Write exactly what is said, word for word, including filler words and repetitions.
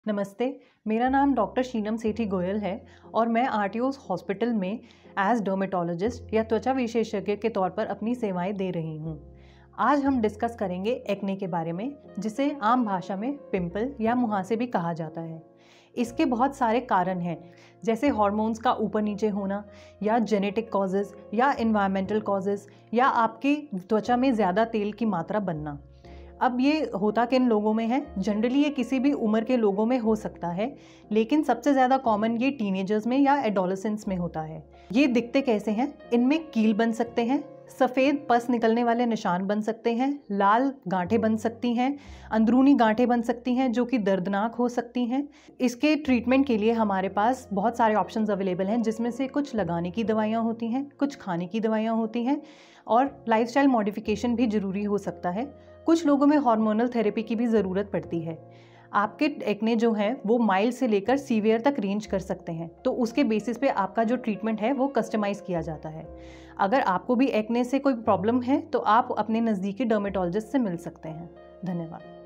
नमस्ते, मेरा नाम डॉक्टर शीनम सेठी गोयल है और मैं आरटीओस हॉस्पिटल में एज डर्मेटोलॉजिस्ट या त्वचा विशेषज्ञ के तौर पर अपनी सेवाएं दे रही हूं। आज हम डिस्कस करेंगे एक्ने के बारे में, जिसे आम भाषा में पिंपल या मुहासे भी कहा जाता है। इसके बहुत सारे कारण हैं, जैसे हार्मोन्स का ऊपर नीचे होना या जेनेटिक कॉजेज़ या इन्वायरमेंटल कॉजेज़ या आपकी त्वचा में ज़्यादा तेल की मात्रा बनना। अब ये होता किन लोगों में है? जनरली ये किसी भी उम्र के लोगों में हो सकता है, लेकिन सबसे ज़्यादा कॉमन ये टीनेजर्स में या एडोलेसेंट्स में होता है। ये दिखते कैसे हैं? इनमें कील बन सकते हैं, सफ़ेद पस निकलने वाले निशान बन सकते हैं, लाल गांठें बन सकती हैं, अंदरूनी गांठें बन सकती हैं जो कि दर्दनाक हो सकती हैं। इसके ट्रीटमेंट के लिए हमारे पास बहुत सारे ऑप्शंस अवेलेबल हैं, जिसमें से कुछ लगाने की दवाइयाँ होती हैं, कुछ खाने की दवाइयाँ होती हैं और लाइफस्टाइल मॉडिफिकेशन भी ज़रूरी हो सकता है। कुछ लोगों में हार्मोनल थेरेपी की भी ज़रूरत पड़ती है। आपके एक्ने जो हैं वो माइल्ड से लेकर सीवियर तक रेंज कर सकते हैं, तो उसके बेसिस पे आपका जो ट्रीटमेंट है वो कस्टमाइज़ किया जाता है। अगर आपको भी एक्ने से कोई प्रॉब्लम है तो आप अपने नज़दीकी डर्मेटोलॉजिस्ट से मिल सकते हैं। धन्यवाद।